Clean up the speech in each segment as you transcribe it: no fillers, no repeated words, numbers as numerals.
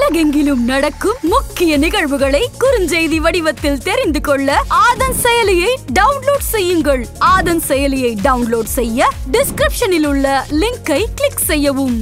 உலகெங்கிலும் நடக்கும் முக்கிய நிகழ்வுகளை குறுஞ்செய்தி வடிவத்தில் தெரிந்து கொள்ள ஆதன் செயலியை டவுன்லோட் செய்யுங்கள். ஆதன் செயலியை டவுன்லோட் செய்ய டிஸ்கிரிப்ஷனில் உள்ள லிங்கை கிளிக் செய்யவும்.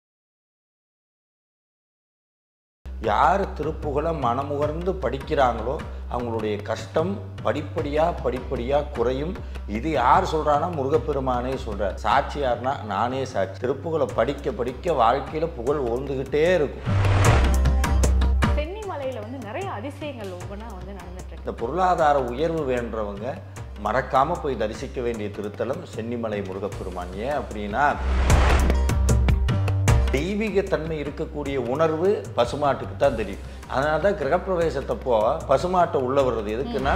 யார் திருப்புகழை மனமுகர்ந்து படிக்கிறாங்களோ அவங்களுடைய கஷ்டம் படிப்படியாக குறையும். இது யார் சொல்கிறான்னா முருகப்பெருமானே சொல்கிறார். சாட்சி யாருன்னா நானே சாட்சி. திருப்புகழை படிக்க வாழ்க்கையில் புகழ் ஓர்ந்துக்கிட்டே இருக்கும். சென்னிமலையில் வந்து நிறைய அதிசயங்கள் ஒவ்வொன்றா வந்து நடந்துட்டு. இந்த பொருளாதார உயர்வு வேண்டவங்க மறக்காமல் போய் தரிசிக்க வேண்டிய திருத்தலம் சென்னிமலை முருகப்பெருமான். ஏன் அப்படின்னா தெய்வீக தன்மை இருக்கக்கூடிய உணர்வு பசுமாட்டுக்கு தான் தெரியும். அதனால தான் கிரகப்பிரவேசத்தப்போ பசுமாட்டை உள்ள வர்றது எதுக்குன்னா,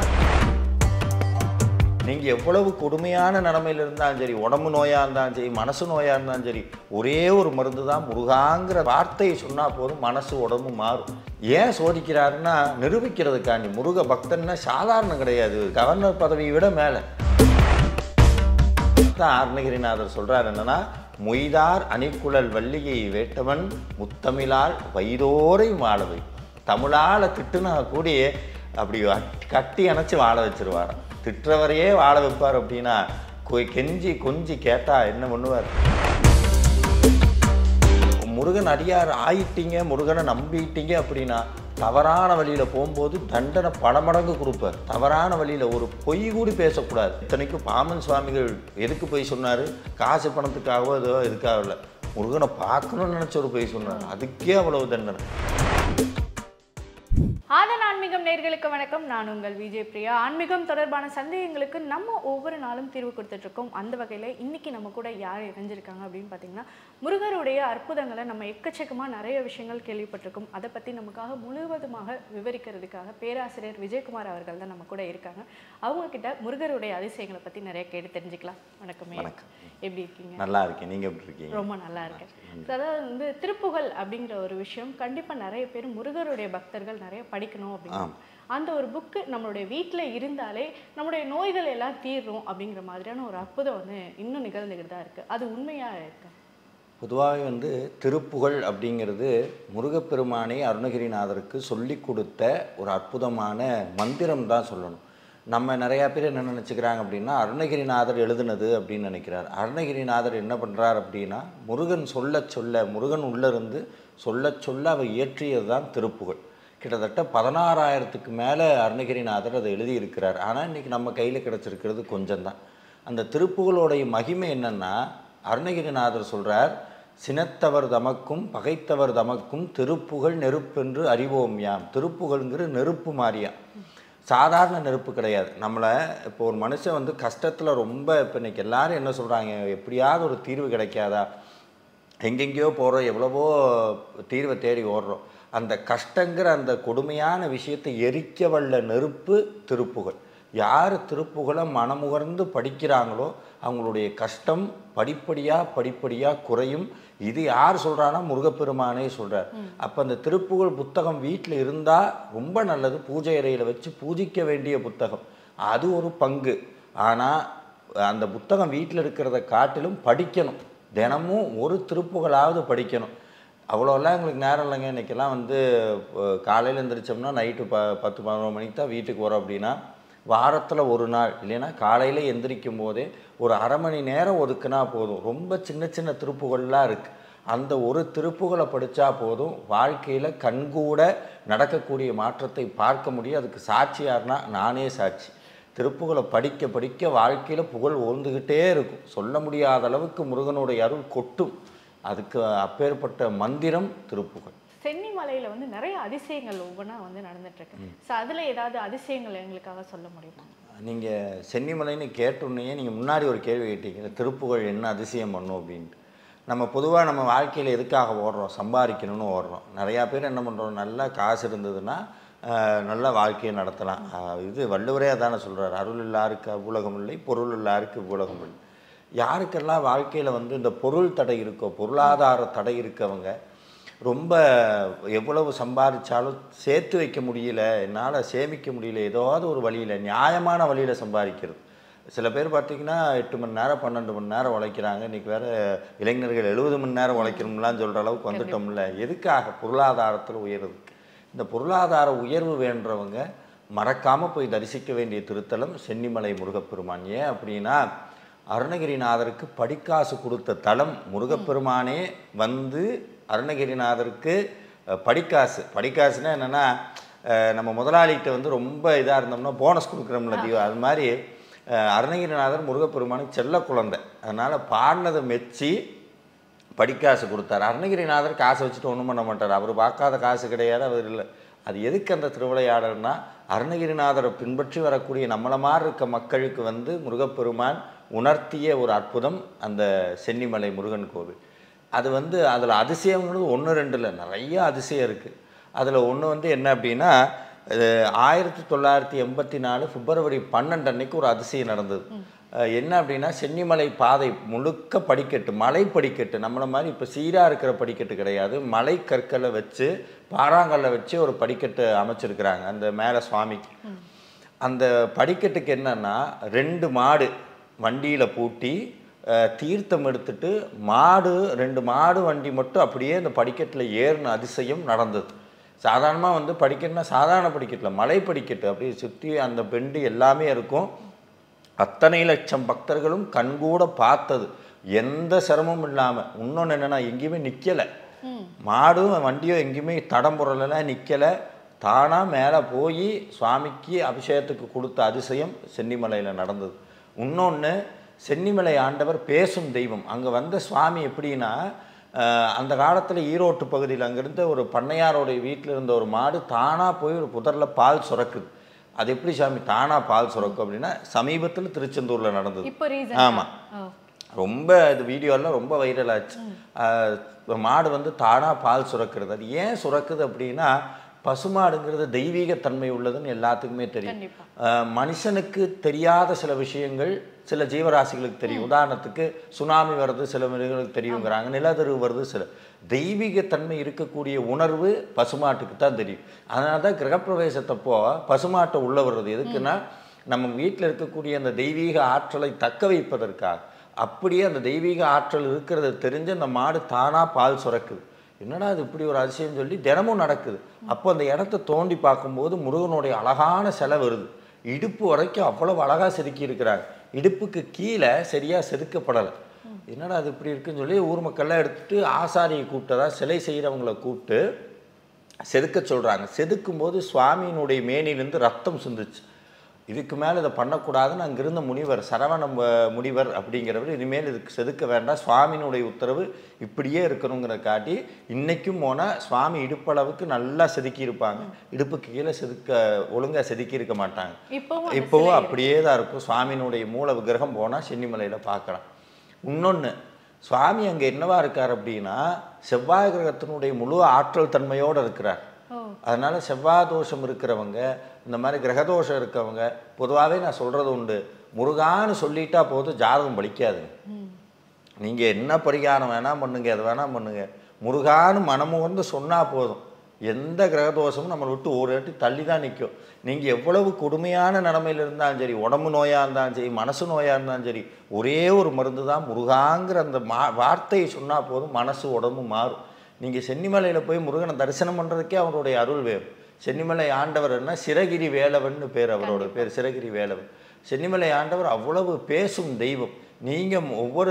நீங்கள் எவ்வளவு கொடுமையான நிலைமையில் இருந்தாலும் சரி, உடம்பு நோயாக இருந்தாலும் சரி, மனசு நோயாக இருந்தாலும் சரி, ஒரே ஒரு மருந்து தான் முருகாங்கிற வார்த்தையை சொன்னால் போதும் மனசு உடம்பு மாறும். ஏன் சோதிக்கிறாருன்னா நிரூபிக்கிறதுக்காண்டி. முருக பக்தன்னா சாதாரணம் கிடையாது, கவர்னர் பதவியை விட மேலே தான். அருணகிரிநாதர் சொல்கிறார் என்னன்னா, மொய்தார் அணிக்குழல் வள்ளியை வேட்டவன் முத்தமிழால் வைதோரை வாழ வை. தமிழால் திட்டுனா கூடிய அப்படி கட்டி அணைச்சி வாழ வச்சிருவார். திட்டுறவரையே வாழ வைப்பார். அப்படின்னா கெஞ்சி கொஞ்சி கேட்டால் என்ன பண்ணுவார்? முருகன் அடியார் ஆயிட்டீங்க, முருகனை நம்பிட்டீங்க அப்படின்னா தவறான வழியில் போகும்போது தண்டனை பல மடங்கு கொடுப்பார். தவறான வழியில் ஒரு பொய் கூடி பேசக்கூடாது. இத்தனைக்கும் பாமன் சுவாமிகள் எதுக்கு போய் சொன்னார்? காசு பணத்துக்காகவோ ஏதோ எதுக்காக இல்லை, முருகனை பார்க்கணும்னு நினச்ச ஒரு பொய் சொன்னார். அதுக்கே அவ்வளவு தண்டனை. ஆதன் ஆன்மீகம் நேயர்களுக்கு வணக்கம். நான் உங்கள் விஜய் பிரியா. ஆன்மீகம் தொடர்பான சந்தேகங்களுக்கு நம்ம ஒவ்வொரு நாளும் தீர்வு கொடுத்துட்டு இருக்கோம். அந்த வகையில் இன்னைக்கு நம்ம கூட யார் இணைஞ்சிருக்காங்க அப்படின்னு பார்த்தீங்கன்னா, முருகருடைய அற்புதங்களை நம்ம எக்கச்சக்கமாக நிறைய விஷயங்கள் கேள்விப்பட்டிருக்கோம். அதை பற்றி நமக்காக முழுவதுமாக விவரிக்கிறதுக்காக பேராசிரியர் விஜயகுமார் அவர்கள் தான் நம்ம கூட இருக்காங்க. அவங்க கிட்ட முருகருடைய அதிசயங்களை பற்றி நிறைய கேட்டு தெரிஞ்சுக்கலாம். வணக்கம். எப்படி இருக்கீங்க? நல்லா இருக்கேன். நீங்கள் எப்படி இருக்கீங்க? ரொம்ப நல்லா இருக்கேன். அதாவது வந்து திருப்புகழ் அப்படிங்கிற ஒரு விஷயம் கண்டிப்பாக நிறைய பேர் முருகருடைய பக்தர்கள் நிறைய படிக்கணும் அப்படின்னு. அந்த ஒரு புக்கு நம்மளுடைய வீட்டில் இருந்தாலே நம்மளுடைய நோய்கள் எல்லாம் தீரும் அப்படிங்கிற மாதிரியான ஒரு அற்புதம் வந்து இன்னும் நிகழ்ந்துகிட்டு தான் இருக்குது. அது உண்மையாக இருக்கு? பொதுவாகவே வந்து திருப்புகழ் அப்படிங்கிறது முருகப்பெருமானை அருணகிரிநாதருக்கு சொல்லி கொடுத்த ஒரு அற்புதமான மந்திரம் தான் சொல்லணும். நம்ம நிறையா பேர் என்ன நினச்சிக்கிறாங்க அப்படின்னா, அருணகிரிநாதர் எழுதுனது அப்படின்னு நினைக்கிறார். அருணகிரிநாதர் என்ன பண்ணுறார் அப்படின்னா, முருகன் சொல்ல முருகன் உள்ளிருந்து சொல்ல அவர் இயற்றியது தான் திருப்புகழ். கிட்டத்தட்ட 16,000க்கு மேலே அருணகிரிநாதர் அதை எழுதியிருக்கிறார். ஆனால் இன்றைக்கி நம்ம கையில் கிடச்சிருக்கிறது கொஞ்சம்தான். அந்த திருப்புகழோடைய மகிமை என்னென்னா, அருணகிரிநாதர் சொல்கிறார், சினத்தவர் தமக்கும் பகைத்தவர் தமக்கும் திருப்புகழ் நெருப்பென்று அறிவோம் யாம். திருப்புகழ்ங்கிற நெருப்பு மாறியா, சாதாரண நெருப்பு கிடையாது. நம்மளை இப்போ ஒரு மனுஷன் வந்து கஷ்டத்தில் ரொம்ப, இப்போ இன்றைக்கி எல்லோரும் என்ன சொல்கிறாங்க, எப்படியாவது ஒரு தீர்வு கிடைக்காதா, எங்கெங்கேயோ போகிறோம், எவ்வளவோ தீர்வை தேடி ஓடுறோம். அந்த கஷ்டங்கிற அந்த கொடுமையான விஷயத்தை எரிக்க வல்ல நெருப்பு திருப்புகழ். யார் திருப்புகழை மனமுகர்ந்து படிக்கிறாங்களோ அவங்களுடைய கஷ்டம் படிப்படியாக குறையும். இது யார் சொல்கிறான்னா முருகப்பெருமானே சொல்கிறார். அப்போ அந்த திருப்புகழ் புத்தகம் வீட்டில் இருந்தால் ரொம்ப நல்லது. பூஜை அறையில் வச்சு பூஜிக்க வேண்டிய புத்தகம் அது ஒரு பங்கு. ஆனால் அந்த புத்தகம் வீட்டில் இருக்கிறத காட்டிலும் படிக்கணும். தினமும் ஒரு திருப்புகழாவது படிக்கணும். அவ்வளோலாம் எங்களுக்கு நேரம் இல்லைங்க. இன்றைக்கெல்லாம் வந்து காலையில் எழுந்திரிச்சோம்னா நைட்டு 10-11 மணிக்கு தான் வீட்டுக்கு வரோம். அப்படின்னா வாரத்தில் ஒரு நாள் இல்லைன்னா காலையில் எந்திரிக்கும் போதே ஒரு அரை மணி நேரம் ஒதுக்குனா போதும். ரொம்ப சின்ன திருப்புகள்லாம் இருக்குது. அந்த ஒரு திருப்புகளை படித்தா போதும், வாழ்க்கையில் கண்கூட நடக்கக்கூடிய மாற்றத்தை பார்க்க முடியும். அதுக்கு சாட்சி யாருன்னா நானே சாட்சி. திருப்புகளை படிக்க வாழ்க்கையில் புகழ் ஓர்ந்துக்கிட்டே இருக்கும். சொல்ல முடியாத அளவுக்கு முருகனுடைய அருள் கொட்டும். அதுக்கு அப்பேற்பட்ட மந்திரம் திருப்புகழ். சென்னிமலையில் வந்து நிறைய அதிசயங்கள் ஒவ்வொன்றா வந்து நடந்துட்டுருக்கு. ஸோ அதில் ஏதாவது அதிசயங்கள் எங்களுக்காக சொல்ல முடியுமா? நீங்கள் சென்னிமலைன்னு கேட்டோன்னே நீங்கள் முன்னாடி ஒரு கேள்வி கேட்டீங்க, திருப்புகழ் என்ன அதிசயம் பண்ணும் அப்படின்ட்டு. நம்ம பொதுவாக நம்ம வாழ்க்கையில் எதுக்காக ஓடுறோம்? சம்பாதிக்கணும்னு ஓடுறோம். நிறையா பேர் என்ன பண்ணுறோம், நல்லா காசு இருந்ததுன்னா நல்ல வாழ்க்கையை நடத்தலாம். இது வள்ளுவரே அதானே சொல்கிறார், அருள் இல்லாருக்கு உலகம் இல்லை, பொருள் இல்லாருக்கு உலகம் இல்லை. யாருக்கெல்லாம் வாழ்க்கையில் வந்து இந்த பொருள் தடை இருக்கோ, பொருளாதார தடை இருக்கவங்க ரொம்ப எவ்வளவு சம்பாதிச்சாலும் சேர்த்து வைக்க முடியல, என்னால் சேமிக்க முடியல, ஏதாவது ஒரு வழியில் நியாயமான வழியில் சம்பாதிக்கிறது. சில பேர் பார்த்திங்கன்னா 8 மணி நேரம் 12 மணி நேரம் உழைக்கிறாங்க. இன்றைக்கி வேறு இளைஞர்கள் 70 மணி நேரம் உழைக்கணும்லாம் சொல்கிற அளவுக்கு வந்துட்டோம்ல. எதுக்காக? பொருளாதாரத்தில் உயர்வுக்கு. இந்த பொருளாதார உயர்வு வேண்டவங்க மறக்காமல் போய் தரிசிக்க வேண்டிய திருத்தலம் சென்னிமலை முருகப்பெருமான். ஏன் அப்படின்னா அருணகிரிநாதருக்கு படிக்காசு கொடுத்த தலம். முருகப்பெருமானே வந்து அருணகிரிநாதருக்கு படிக்காசுன்னா என்னென்னா, நம்ம முதலாளிகிட்ட வந்து ரொம்ப இதாக இருந்தோம்னா போனஸ் கொடுக்குறோம்ல தீவா, அது மாதிரி அருணகிரிநாதர் முருகப்பெருமானுக்கு செல்ல குழந்தை. அதனால் பாடினதை மெச்சி படிக்காசு கொடுத்தார். அருணகிரிநாதர் காசை வச்சுட்டு ஒன்றும் பண்ண மாட்டார். அவர் பார்க்காத காசு கிடையாது, அவர் இல்லை. அது எதுக்கு அந்த திருவிளையாடல்னா, அருணகிரிநாதரை பின்பற்றி வரக்கூடிய நம்மளை மாதிரி இருக்க மக்களுக்கு வந்து முருகப்பெருமான் உணர்த்திய ஒரு அற்புதம் அந்த சென்னிமலை முருகன் கோவில். அது வந்து அதில் அதிசயங்கிறது 1 2 இல்லை, நிறைய அதிசயம் இருக்குது. அதில் ஒன்று வந்து என்ன அப்படின்னா, 1984 பிப்ரவரி 12 அன்னைக்கு ஒரு அதிசயம் நடந்தது. என்ன அப்படின்னா, சென்னிமலை பாதை முழுக்க படிக்கட்டு, மலை படிக்கட்டு. நம்மளை மாதிரி இப்போ சீராக இருக்கிற படிக்கட்டு கிடையாது. மலை கற்களை வச்சு பாறாங்கல்லை வச்சு ஒரு படிக்கட்டு அமைச்சிருக்கிறாங்க அந்த மேலே சுவாமிக்கு. அந்த படிக்கட்டுக்கு என்னன்னா 2 மாடு வண்டியில் பூட்டி தீர்த்தம் எடுத்துட்டு 2 மாடு வண்டி மட்டும் அப்படியே அந்த படிக்கட்டில் ஏறின அதிசயம் நடந்தது. சாதாரணமாக வந்து படிக்கட்டுனா சாதாரண படிக்கட்டில் மலை படிக்கட்டு அப்படியே சுற்றி அந்த பெண்டு எல்லாமே இருக்கும். அத்தனை லட்சம் பக்தர்களும் கண்கூட பார்த்தது, எந்த சிரமமும் இல்லாமல். இன்னொன்று என்னென்னா, எங்கேயுமே நிற்கலை, மாடும் வண்டியும் எங்கேயுமே தடம் புரலாம் நிற்கலை. தானாக மேலே போய் சுவாமிக்கு அபிஷேகத்துக்கு கொடுத்த அதிசயம் சென்னிமலையில் நடந்தது. இன்னொன்று, சென்னிமலை ஆண்டவர் பேசும் தெய்வம். அங்கே வந்த சுவாமி எப்படின்னா, அந்த காலத்தில் ஈரோட்டு பகுதியில் அங்கேருந்து ஒரு பண்ணையாரோடைய வீட்டில் இருந்த ஒரு மாடு தானாக போய் ஒரு புதரில் பால் சுரக்குது. அது எப்படி சாமி தானாக பால் சுரக்கும் அப்படின்னா, சமீபத்தில் திருச்செந்தூரில் நடந்தது. ஆமாம், ரொம்ப இது வீடியோலாம் ரொம்ப வைரல் ஆச்சு. மாடு வந்து தானாக பால் சுரக்கிறது. அது ஏன் சுரக்குது அப்படின்னா, பசுமாடுங்கிறது தெய்வீகத்தன்மை உள்ளதுன்னு எல்லாத்துக்குமே தெரியும். மனுஷனுக்கு தெரியாத சில விஷயங்கள் சில ஜீவராசிகளுக்கு தெரியும். உதாரணத்துக்கு சுனாமி வருது சில மிருகங்களுக்கு தெரியுங்கிறாங்க, நிலத்தரு வருது சில. தெய்வீகத்தன்மை இருக்கக்கூடிய உணர்வு பசுமாட்டுக்கு தான் தெரியும். அதனால தான் கிரகப்பிரவேசத்தப்போ பசுமாட்டை உள்ள வர்றது எதுக்குன்னா, நம்ம வீட்டில் இருக்கக்கூடிய அந்த தெய்வீக ஆற்றலை தக்க வைப்பதற்காக. அப்படியே அந்த தெய்வீக ஆற்றல் இருக்கிறது தெரிஞ்சு அந்த மாடு தானாக பால் சுரக்குது. என்னடா அது இப்படி ஒரு அதிசயம் சொல்லி தினமும் நடக்குது. அப்போ அந்த இடத்த தோண்டி பார்க்கும்போது முருகனுடைய அழகான சிலை வருது. இடுப்பு வரைக்கும் அவ்வளவு அழகாக செதுக்கி இருக்கிறாங்க. இடுப்புக்கு கீழே சரியாக செதுக்கப்படலை. என்னடா அது இப்படி இருக்குன்னு சொல்லி ஊர் மக்கள்லாம் எடுத்துகிட்டு ஆசாரியை கூப்பிட்டதா, சிலை செய்கிறவங்களை கூப்பிட்டு செதுக்க சொல்கிறாங்க. செதுக்கும்போது சுவாமியினுடைய மேனிலேருந்து ரத்தம் சிந்துச்சு. இதுக்கு மேலே இதை பண்ணக்கூடாதுன்னு அங்கிருந்த முனிவர் சரவண முனிவர் அப்படிங்கிறவர், இனிமேல் இதுக்கு செதுக்க வேண்டாம், சுவாமியினுடைய உத்தரவு இப்படியே இருக்கணுங்கிற காட்டி இன்றைக்கும் போனால் சுவாமி இடுப்பளவுக்கு நல்லா செதுக்கி இருப்பாங்க. இடுப்புக்கு கீழே ஒழுங்காக செதுக்கி இருக்க மாட்டாங்க. இப்போவும் அப்படியே தான் இருக்கும். சுவாமியினுடைய மூல விக்கிரகம் போனால் சென்னிமலையில் பார்க்கலாம். இன்னொன்று, சுவாமி அங்கே என்னவா இருக்கார் அப்படின்னா, செவ்வாய் கிரகத்தினுடைய முழு ஆற்றல் தன்மையோடு இருக்கிறார். அதனால செவ்வாய் தோஷம் இருக்கிறவங்க, இந்த மாதிரி கிரகதோஷம் இருக்கவங்க, பொதுவாகவே நான் சொல்கிறது உண்டு, முருகான்னு சொல்லிட்டா போதும், ஜாதகம் பலிக்காது. நீங்கள் என்ன பரிகாரம் வேணால் பண்ணுங்க, அது வேணால் பண்ணுங்க, முருகான்னு மனமும் வந்து சொன்னால் போதும், எந்த கிரகதோஷமும் நம்மளை விட்டு ஒரு வாட்டி தள்ளி தான் நிற்கும். நீங்கள் எவ்வளவு கொடுமையான நிலைமையில் இருந்தாலும் சரி, உடம்பு நோயாக இருந்தாலும் சரி, மனசு நோயாக இருந்தாலும் சரி, ஒரே ஒரு மருந்து தான் முருகாங்கிற அந்த வார்த்தையை சொன்னால் போதும், மனசு உடம்பு மாறும். நீங்கள் சென்னிமலையில் போய் முருகனை தரிசனம் பண்ணுறதுக்கே அவருடைய அருள் வேறு. சென்னிமலை ஆண்டவர்னா சிரகிரி வேலவன் பேர், அவரோட பேர் சிரகிரி வேலவன். சென்னிமலை ஆண்டவர் அவ்வளவு பேசும் தெய்வம். நீங்கள்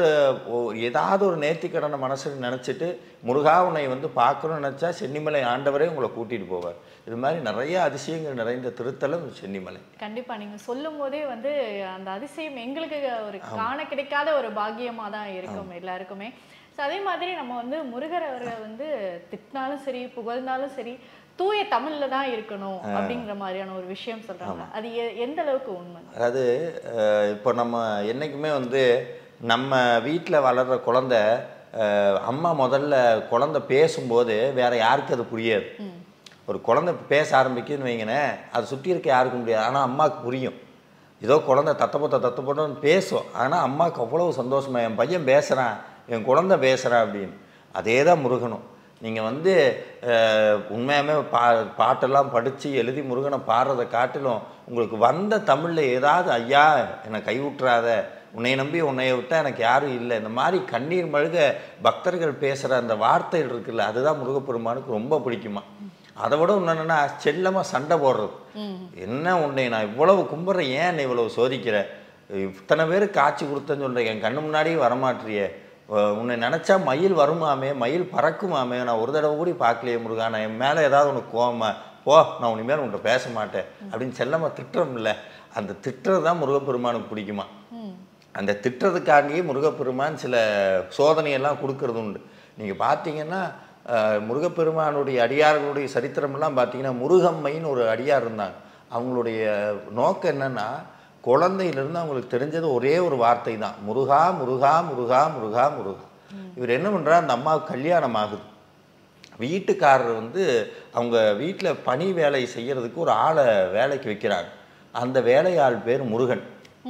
ஏதாவது ஒரு நேர்த்திக்கடனை மனசில் நினச்சிட்டு முருகா உன்னை வந்து பார்க்கணும்னு நினச்சா சென்னிமலை ஆண்டவரே உங்களை கூட்டிகிட்டு போவார். இது மாதிரி நிறைய அதிசயங்கள் நிறைந்த திருத்தலம் சென்னிமலை. கண்டிப்பாக நீங்கள் சொல்லும் போதே வந்து அந்த அதிசயம் எங்களுக்கு ஒரு காண கிடைக்காத ஒரு பாக்கியமாக தான் இருக்கும் எல்லாருக்குமே. ஸோ அதே மாதிரி நம்ம வந்து முருகர் அவரை வந்து திட்டினாலும் சரி, புகழ்ந்தாலும் சரி, தூய தமிழ்ல தான் இருக்கணும் அப்படிங்கிற மாதிரியான ஒரு விஷயம் சொல்றாங்க. அது எந்த அளவுக்கு உண்மை? அதாவது இப்போ நம்ம என்றைக்குமே வந்து நம்ம வீட்டில் வளர்கிற குழந்தை, அம்மா முதல்ல குழந்தை பேசும்போது வேற யாருக்கு அது புரியாது. ஒரு குழந்தை பேச ஆரம்பிக்குதுன்னு வைங்கினேன், அது சுற்றி இருக்க யாருக்கும் முடியாது. ஆனால் அம்மாவுக்கு புரியும். ஏதோ குழந்தை தத்தப்போட்டோன்னு பேசும், ஆனால் அம்மாவுக்கு அவ்வளவு சந்தோஷமா, என் பையன் பேசுகிறான், என் குழந்தை பேசுகிறான் அப்படின்னு. அதே தான் முருகனும். நீங்கள் வந்து உண்மையாகவே பாட்டெல்லாம் படித்து எழுதி முருகனை பாடுறதை காட்டிலும் உங்களுக்கு வந்த தமிழில் ஏதாவது ஐயா என்னை கைவிட்டுறாத, உன்னை நம்பி உன்னைய விட்டால் எனக்கு யாரும் இல்லை, இந்த மாதிரி கண்ணீர் மழுக பக்தர்கள் பேசுகிற அந்த வார்த்தைகள் இருக்குல்ல, அதுதான் முருகப்பெருமானுக்கு ரொம்ப பிடிக்குமா. அதை விட என்னென்னா செல்லமாக சண்டை போடுறது. என்ன உன்னை நான் இவ்வளவு கும்பிட்றேன், ஏன் என்னை இவ்வளவு சோதிக்கிற, இத்தனை பேருக்கு காட்சி கொடுத்தேன்னு சொல்கிறேன், என் கண்ணு முன்னாடியே வரமாட்டியே, உன்னை நினச்சா மயில் வருமாமே, மயில் பறக்குமாமே, நான் ஒரு தடவை கூட பார்க்கலையே முருகா, நான் என் மேலே ஏதாவது உனக்கு கோவமா, போ நான் உன்னிமேல் உன்கிட்ட பேச மாட்டேன் அப்படின்னு செல்லமாக திட்டுறோம் இல்லை, அந்த திட்டுறது தான் முருகப்பெருமானுக்கு பிடிக்குமா. அந்த திட்டுறதுக்காண்டியே முருகப்பெருமான் சில சோதனையெல்லாம் கொடுக்கறது உண்டு. நீங்கள் பார்த்தீங்கன்னா முருகப்பெருமானுடைய அடியார்களுடைய சரித்திரமெல்லாம் பார்த்தீங்கன்னா, முருகம்மைன்னு ஒரு அடியார் இருந்தாங்க. அவங்களுடைய நோக்கம் என்னென்னா, குழந்தையிலிருந்து அவங்களுக்கு தெரிஞ்சது ஒரே ஒரு வார்த்தை தான், முருகா முருகா முருகா முருகா முருகா. இவர் என்ன பண்ணுறார், அந்த அம்மாவுக்கு கல்யாணம் ஆகுது. வீட்டுக்காரர் வந்து அவங்க வீட்டில் பணி வேலை செய்கிறதுக்கு ஒரு ஆளை வேலைக்கு வைக்கிறாங்க. அந்த வேலையாள் பேர் முருகன்.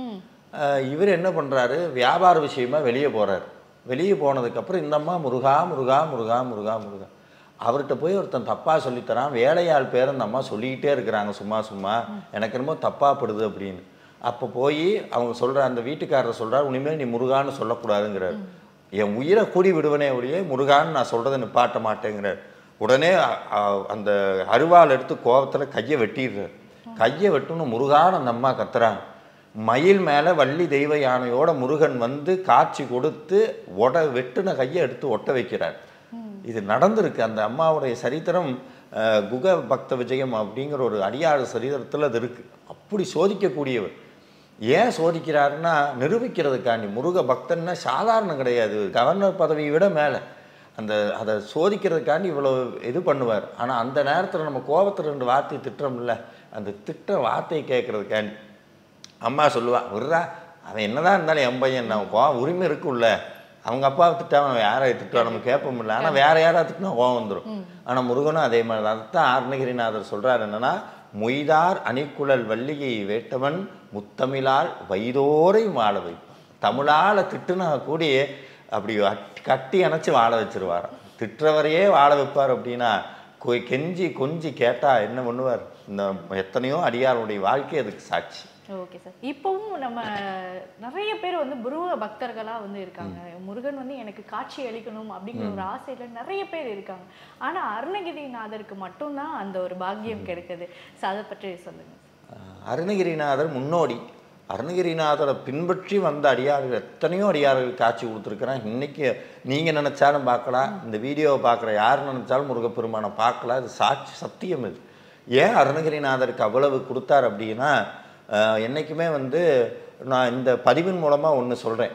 இவர் என்ன பண்ணுறாரு, வியாபார விஷயமா வெளியே போகிறார். வெளியே போனதுக்கப்புறம் இந்த அம்மா முருகா முருகா முருகா முருகா முருகா. அவர்கிட்ட போய் ஒருத்தன் தப்பாக சொல்லித்தரான், வேலையாள் பேர் அந்த அம்மா சொல்லிக்கிட்டே இருக்கிறாங்க சும்மா சும்மா, எனக்கு என்னமோ தப்பாகப்படுது அப்படின்னு. அப்போ போய் அவங்க சொல்கிற அந்த வீட்டுக்காரரை சொல்கிறார், இனிமேல் நீ முருகான்னு சொல்லக்கூடாதுங்கிறார். என் உயிரை கூடி விடுவனே ஒழிய முருகான்னு நான் சொல்கிறத நிப்பாட்ட மாட்டேங்கிறார். உடனே அந்த அருவாள் எடுத்து கோபத்தில் கையை வெட்டிடுறார். கையை வெட்டணும் முருகான்னு அந்த அம்மா கத்துறாங்க. மயில் மேலே வள்ளி தெய்வ யானையோட முருகன் வந்து காட்சி கொடுத்து வெட்டுன கையை எடுத்து ஒட்ட வைக்கிறார். இது நடந்திருக்கு. அந்த அம்மாவுடைய சரித்திரம் குக பக்த விஜயம் அப்படிங்கிற ஒரு அடியாறு சரித்திரத்தில் அது இருக்குது. அப்படி சோதிக்கக்கூடியவர். ஏன் சோதிக்கிறாருன்னா நிரூபிக்கிறதுக்காண்டி. முருக பக்தன்னா சாதாரணம் கிடையாது, கவர்னர் பதவியை விட மேலே. அதை சோதிக்கிறதுக்காண்டி இவ்வளோ இது பண்ணுவார். ஆனால் அந்த நேரத்தில் நம்ம கோபத்தில் 2 வார்த்தை திட்டுறோம்ல, அந்த திட்ட வார்த்தையை கேட்குறதுக்காண்டி அம்மா சொல்லுவாள், விட்றா அவன் என்னதான் இருந்தாலும் என் பையன், நான் கோவம் உரிமை இருக்குல்ல, அவங்க அப்பாவை திட்டாம அவன் யாரை திட்டுவா நம்ம கேட்போம்ல. ஆனால் வேற யாராவது திட்டினா கோவம் வந்துடும். ஆனால் முருகனும் அதே மாதிரி தான். அதுதான் அருணகிரிநாதர் சொல்கிறார் என்னன்னா, மொய்தார் அணிக்குழல் வள்ளியை வேட்டவன் முத்தமிழால் வைதோரை வாழ வைப்பான். தமிழால் திட்டுனா கூடி அப்படி கட்டி அணைச்சி வாழ வச்சிருவாராம். திட்டுறவரையே வாழ வைப்பார். அப்படின்னா கெஞ்சி கொஞ்சி கேட்டால் என்ன பண்ணுவார். இந்த எத்தனையோ அடியாருடைய வாழ்க்கை அதுக்கு சாட்சி. Okay sir. இப்போவும் நம்ம நிறைய பேர் வந்து முருக பக்தர்களாக வந்து இருக்காங்க. முருகன் வந்து எனக்கு காட்சி அளிக்கணும் அப்படிங்கிற ஒரு ஆசையில் நிறைய பேர் இருக்காங்க. ஆனால் அருணகிரிநாதருக்கு மட்டும்தான் அந்த ஒரு பாக்கியம் கிடைக்குது. ஸோ அதை பற்றி சொல்லுங்கள். அருணகிரிநாதர் முன்னோடி. அருணகிரிநாதரை பின்பற்றி வந்த அடியார்கள் எத்தனையோ அடியார்கள் காட்சி கொடுத்துருக்குறான். இன்றைக்கி நீங்கள் நினச்சாலும் பார்க்கலாம், இந்த வீடியோவை பார்க்குற யார் நினச்சாலும் முருகப்பெருமானை பார்க்கலாம். இது சாட்சி, சத்தியம். இது ஏன் அருணகிரிநாதருக்கு அவ்வளவு கொடுத்தார் அப்படின்னா, என்றைக்குமே வந்து நான் இந்த பதிவின் மூலமாக ஒன்று சொல்கிறேன்.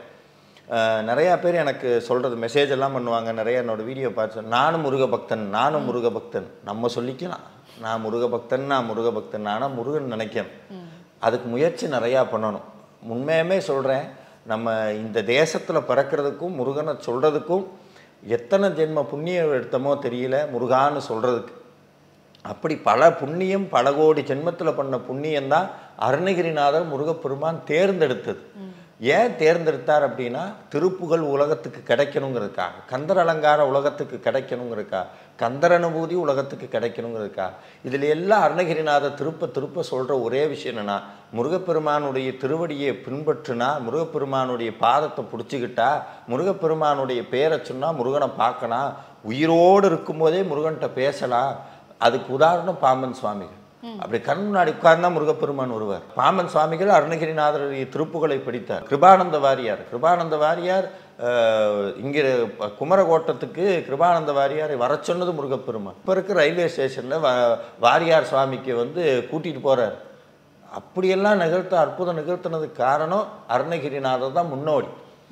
நிறையா பேர் எனக்கு சொல்கிறது மெசேஜ் எல்லாம் பண்ணுவாங்க. நிறைய என்னோடய வீடியோ பார்த்து நானும் முருகபக்தன், நானும் முருகபக்தன். நம்ம சொல்லிக்கலாம் நான் முருகபக்தன், நான் முருகபக்தன். ஆனால் முருகன் நினைக்கிறேன். அதுக்கு முயற்சி நிறையா பண்ணணும். உண்மையுமே சொல்கிறேன், நம்ம இந்த தேசத்தில் பிறக்கிறதுக்கும் முருகனை சொல்கிறதுக்கும் எத்தனை ஜென்ம புண்ணியம் எடுத்தமோ தெரியல முருகான்னு சொல்கிறதுக்கு. அப்படி பல புண்ணியம், பல கோடி ஜென்மத்தில் பண்ண புண்ணியம்தான் அருணகிரிநாதர் முருகப்பெருமான் தேர்ந்தெடுத்தது. ஏன் தேர்ந்தெடுத்தார் அப்படின்னா, திருப்புகழ் உலகத்துக்கு கிடைக்கணுங்கிறதுக்காக, கந்தர் அலங்கார உலகத்துக்கு கிடைக்கணுங்கிறதுக்காக, கந்தர் அனுபூதி உலகத்துக்கு கிடைக்கணுங்கிறதுக்காக. இதில் எல்லாம் அருணகிரிநாதர் திருப்ப திருப்ப சொல்கிற ஒரே விஷயம் என்னென்னா, முருகப்பெருமானுடைய திருவடியை பின்பற்றுனா, முருகப்பெருமானுடைய பாதத்தை பிடிச்சிக்கிட்டா, முருகப்பெருமானுடைய பேரை சொன்னால் முருகனை பார்க்கலாம், உயிரோடு இருக்கும்போதே முருகன்கிட்ட பேசலாம். அதுக்கு உதாரணம் பாம்பன் சுவாமிகள். அப்படி கண் முன்னாடி உட்கார்ந்தா முருகப்பெருமான் வருவார். பாம்பன் சுவாமிகள் அருணகிரிநாதருடைய திருப்புகளை படித்தார். கிருபானந்த வாரியார் இங்கே குமரகோட்டத்துக்கு கிருபானந்த வாரியாரை வர சொன்னது முருகப்பெருமான். இப்போ இருக்க ரயில்வே ஸ்டேஷனில் வாரியார் சுவாமிக்கு வந்து கூட்டிகிட்டு போகிறார். அப்படியெல்லாம் அற்புதம் நிகழ்த்தினதுக்கு காரணம் அருணகிரிநாதர் தான் முன்னோடி.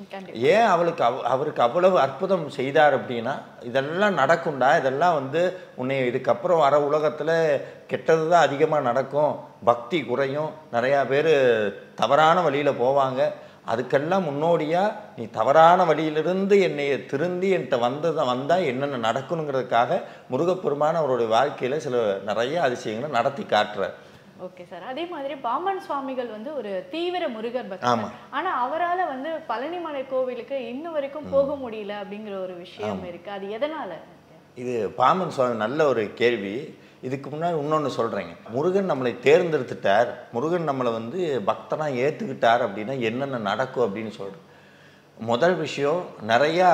ஏன் அவருக்கு அவ்வளவு அற்புதம் செய்தார் அப்படின்னா, இதெல்லாம் நடக்கும்டா, இதெல்லாம் வந்து உன்னை இதுக்கப்புறம் வர உலகத்தில் கெட்டது தான் அதிகமாக நடக்கும், பக்தி குறையும், நிறையா பேர் தவறான வழியில் போவாங்க, அதுக்கெல்லாம் முன்னோடியாக நீ தவறான வழியிலிருந்து என்னை திருந்தி என்கிட்ட வந்தால் என்னென்ன நடக்கணுங்கிறதுக்காக முருகப்பெருமான் அவருடைய வாழ்க்கையில் சில நிறைய அதிசயங்களை நடத்தி காட்டுறார். Okay sir. அதே மாதிரி பாம்பன் சுவாமிகள் வந்து ஒரு தீவிர முருகர் பக்தர். ஆனா அவரால் வந்து பழனிமலை கோவிலுக்கு இன்னும் வரைக்கும் போக முடியல அப்படிங்கிற ஒரு விஷயம் இருக்கு. அது எதனால? இது பாமன் சுவாமி நல்ல ஒரு கேள்வி. இதுக்கு முன்னாடி இன்னொன்று சொல்கிறேங்க. முருகன் நம்மளை தேர்ந்தெடுத்துட்டார், முருகன் நம்மளை வந்து பக்தனாக ஏற்றுக்கிட்டார் அப்படின்னா என்னென்ன நடக்கும் அப்படின்னு சொல்கிறேன். முதல் விஷயம், நிறையா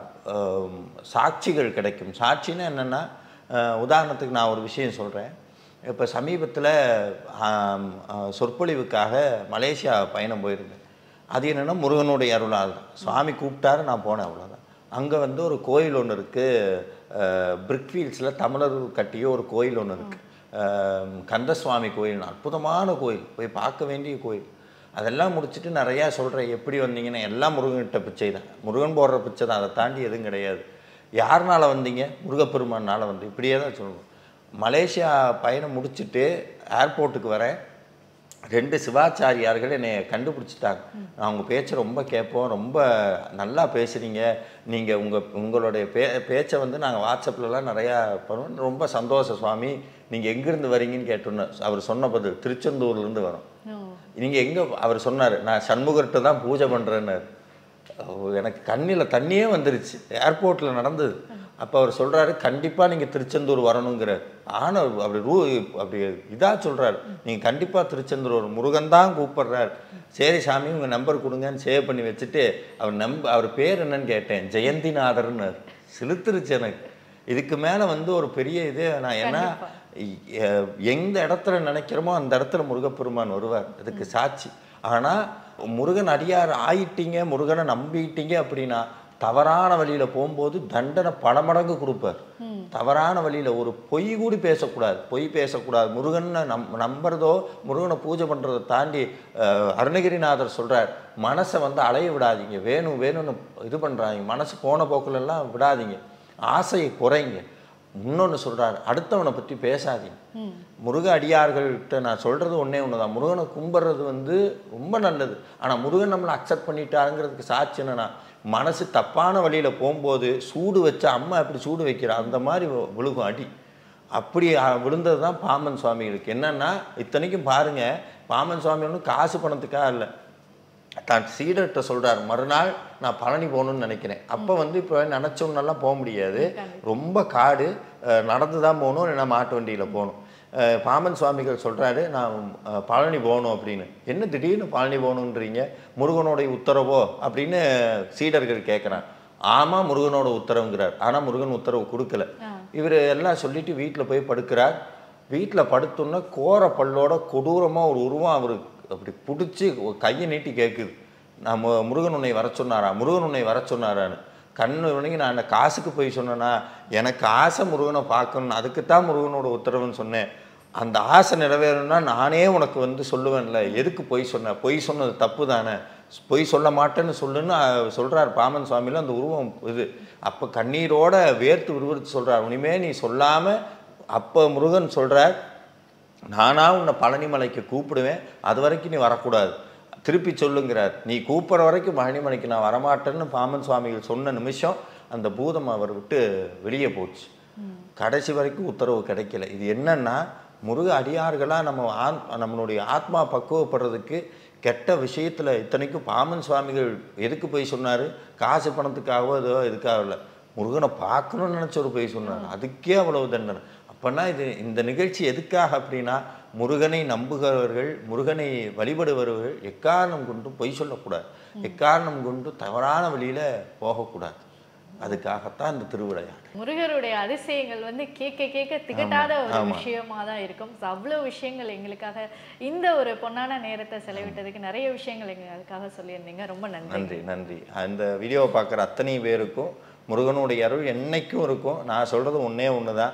சாட்சிகள் கிடைக்கும். சாட்சின்னா என்னென்னா, உதாரணத்துக்கு நான் ஒரு விஷயம் சொல்கிறேன். இப்போ சமீபத்தில் சொற்பொழிவுக்காக மலேசியா பயணம் போயிருந்தேன். அது என்னென்னா முருகனுடைய அருளால் தான். சுவாமி கூப்பிட்டாரு, நான் போனேன், அவ்வளோதான். அங்கே வந்து ஒரு கோயில் ஒன்று இருக்குது, பிரிக்ஃபீல்ட்ஸில் தமிழர் கட்டிய ஒரு கோயில் ஒன்று இருக்குது, கந்தசுவாமி கோயில். அற்புதமான கோயில், போய் பார்க்க வேண்டிய கோயில். அதெல்லாம் முடிச்சுட்டு நிறையா சொல்கிறேன். எப்படி வந்தீங்கன்னா, எல்லாம் முருகன்கிட்ட பிச்சை தான், முருகன் போடுற பிச்சை தான், அதை தாண்டி எதுவும் கிடையாது. யாருனால வந்தீங்க? முருகப்பெருமானால் வந்து, இப்படியே தான் சொல்லணும். மலேசியா பயணம் முடிச்சுட்டு ஏர்போர்ட்டுக்கு வரேன். 2 சிவாச்சாரியார்கள் என்னை கண்டுபிடிச்சிட்டாங்க. நான் உங்கள் பேச்சை ரொம்ப கேட்போம், ரொம்ப நல்லா பேசுகிறீங்க, நீங்கள் உங்களுடைய பேச்சை வந்து நாங்கள் வாட்ஸ்அப்லலாம் நிறையா பண்ணுவோம், ரொம்ப சந்தோஷம் சுவாமி, நீங்கள் எங்கேருந்து வரீங்கன்னு கேட்டோன்னு அவர் சொன்ன பதில், திருச்செந்தூர்லேருந்து வரோம். நீங்கள் எங்கே? அவர் சொன்னார், நான் சண்முகர்கிட்ட தான் பூஜை பண்ணுறேன்னு. எனக்கு கண்ணில் தண்ணியே வந்துருச்சு. ஏர்போர்ட்டில் நடந்தது. அப்போ அவர் சொல்கிறாரு, கண்டிப்பாக நீங்கள் திருச்செந்தூர் வரணுங்கிறார். ஆனால் அப்படி இதாக சொல்கிறார், நீங்கள் கண்டிப்பாக திருச்செந்தூர் வரும், முருகன் தான் கூப்பிட்றார். சரி சாமி, உங்கள் நம்பர் கொடுங்கன்னு சேவ் பண்ணி வச்சுட்டு அவர் பேர் என்னன்னு கேட்டேன். ஜெயந்திநாதர்னு. சிலுத்துருச்சு எனக்கு. இதுக்கு மேலே வந்து ஒரு பெரிய இது நான் ஏன்னா எந்த இடத்துல நினைக்கிறோமோ அந்த இடத்துல முருகப்பெருமான் வருவார். அதுக்கு சாட்சி. ஆனால் முருகன் அடியார் ஆயிட்டீங்க, முருகனை நம்பிட்டீங்க அப்படின்னா தவறான வழியில் போகும்போது தண்டனை பல மடங்கு கொடுப்பார். தவறான வழியில் ஒரு பொய் கூடி பேசக்கூடாது, பொய் பேசக்கூடாது. முருகனை நம்புறதோ முருகனை பூஜை பண்ணுறதை தாண்டி அருணகிரிநாதர் சொல்கிறார், மனசை வந்து அலைய விடாதீங்க, வேணும்னு இது பண்ணுறாங்க, மனசு போன போக்குலெல்லாம் விடாதீங்க, ஆசையை குறைங்க. இன்னொன்று சொல்கிறார், அடுத்தவனை பற்றி பேசாதீங்க. முருக அடியார்கள்கிட்ட நான் சொல்கிறது ஒன்றே ஒன்று தான், முருகனை கும்பிட்றது வந்து ரொம்ப நல்லது. ஆனால் முருகன் நம்மளை அக்செப்ட் பண்ணிட்டாருங்கிறதுக்கு சாட்சி என்னன்னா, மனசு தப்பான வழியில் போகும்போது சூடு வச்சா அம்மா எப்படி சூடு வைக்கிறா அந்த மாதிரி விழுகும் அடி. அப்படி விழுந்தது தான் பாமன் சுவாமிகளுக்கு. என்னென்னா, இத்தனைக்கும் பாருங்கள், பாமன் சுவாமி ஒன்றும் காசு பணத்துக்காக இல்லை, தான் சீடர்கிட்ட சொல்கிறார், மறுநாள் நான் பழனி போகணுன்னு நினைக்கிறேன். அப்போ வந்து இப்போ நினச்சோன்னெல்லாம் போக முடியாது, ரொம்ப காடு, நடந்து தான் போகணும், இல்லைன்னா மாட்டு வண்டியில் போகணும். பாமன் சுவாமிகள் சொல்கிறாரு, நான் பழனி போகணும் அப்படின்னு. என்ன திடீர்னு பழனி போகணுன்றீங்க, முருகனுடைய உத்தரவோ அப்படின்னு சீடர்கள் கேட்குறான். ஆமாம், முருகனோட உத்தரவுங்கிறார். ஆனால் முருகன் உத்தரவு கொடுக்கல. இவர் எல்லாம் சொல்லிட்டு வீட்டில் போய் படுக்கிறார். வீட்டில் படுத்தோன்னா கோர பல்லோட கொடூரமாக ஒரு உருவம் அவருக்கு அப்படி பிடிச்சி கையை நீட்டி கேட்குது, நான் முருகன் உன்னை வர சொன்னாரா, முருகன் உன்னை வர சொன்னாரான்னு. கண்ணு உடனே நான் காசுக்கு போய் சொன்னேன்னா, எனக்கு ஆசை முருகனை பார்க்கணும், அதுக்குத்தான் முருகனோட உத்தரவுன்னு சொன்னேன். அந்த ஆசை நிறைவேறணும்னா நானே உனக்கு வந்து சொல்லுவேன்ல, எதுக்கு பொய் சொன்னேன், பொய் சொன்னது தப்பு தானே, பொய் சொல்ல மாட்டேன்னு சொல்லுன்னு சொல்கிறார் பாமன் சுவாமியில். அந்த உருவம் இது அப்போ கண்ணீரோட வேர்த்து விறுவிறுத்து சொல்கிறார், இனிமே நீ சொல்லாமல். அப்போ முருகன் சொல்கிறார், நானாக உன்னை பழனிமலைக்கு கூப்பிடுவேன், அது வரைக்கும் நீ வரக்கூடாது, திருப்பி சொல்லுங்கிறார். நீ கூப்பிட்ற வரைக்கும் பழனிமலைக்கு நான் வரமாட்டேன்னு பாமன் சுவாமிகள் சொன்ன நிமிஷம் அந்த பூதம் அவர் விட்டு வெளியே போச்சு. கடைசி வரைக்கும் உத்தரவு கிடைக்கல. இது என்னன்னா, முருக அடியார்களாக நம்மளுடைய ஆத்மா பக்குவப்படுறதுக்கு கெட்ட விஷயத்தில் இத்தனைக்கும் பாமன் சுவாமிகள் எதுக்கு போய் சொன்னார், காசு பணத்துக்காகவோ ஏதோ எதுக்காக இல்லை, முருகனை பார்க்கணும்னு நினச்ச ஒரு போய் சொன்னார், அதுக்கே அவ்வளவு தண்டனை. அப்போனா இந்த நிகழ்ச்சி எதுக்காக அப்படின்னா, முருகனை நம்புகிறவர்கள், முருகனை வழிபடுபவர்கள் எக்காரணம் கொண்டு பொய் சொல்லக்கூடாது, எக்காரணம் கொண்டு தவறான வழியில் போகக்கூடாது. அதுக்காகத்தான் இந்த திருவிளையாட்டு. முருகருடைய அதிசயங்கள் வந்து கேட்க திகட்டாத ஒரு விஷயமா தான் இருக்கும். அவ்வளோ விஷயங்கள் எங்களுக்காக இந்த ஒரு பொன்னான நேரத்தை செலவிட்டதுக்கு நிறைய விஷயங்கள் எங்களுக்காக சொல்லியிருந்தீங்க. ரொம்ப நன்றி. நன்றி. அந்த வீடியோவை பார்க்குற அத்தனை பேருக்கும் முருகனுடைய அருள் என்னைக்கும் இருக்கும். நான் சொல்கிறது ஒன்றே ஒன்று தான்,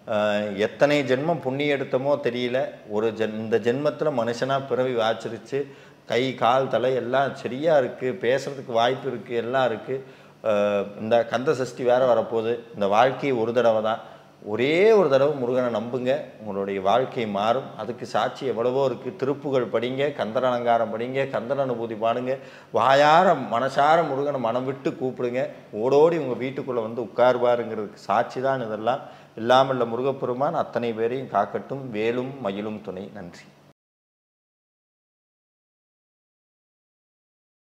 எத்தனை ஜென்மம் புண்ணியம் எடுத்தமோ தெரியல, இந்த ஜென்மத்தில் மனுஷனாக பிறவி வாச்சிருச்சு, கை கால் தலை எல்லாம் சரியாக இருக்குது, பேசுகிறதுக்கு வாய்ப்பு இருக்குது, எல்லாம் இருக்குது. இந்த கந்த சஷ்டி வேறு வரப்போகுது. இந்த வாழ்க்கை ஒரு தடவை தான், ஒரே ஒரு தடவை முருகனை நம்புங்க, உங்களுடைய வாழ்க்கை மாறும். அதுக்கு சாட்சி எவ்வளவோ இருக்குது. திருப்புகள் படிங்க, கந்தர் அலங்காரம் படிங்க, கந்தர் அனுபூதி பாடுங்க, வாயார மனசார முருகனை மனம் விட்டு கூப்பிடுங்க, ஓடோடி உங்கள் வீட்டுக்குள்ளே வந்து உட்காருவாருங்கிறதுக்கு சாட்சி தான் இதெல்லாம். இல்லாமல் முருகப்பெருமான் அத்தனை பேரையும் காக்கட்டும். வேலும் மயிலும் துணை. நன்றி.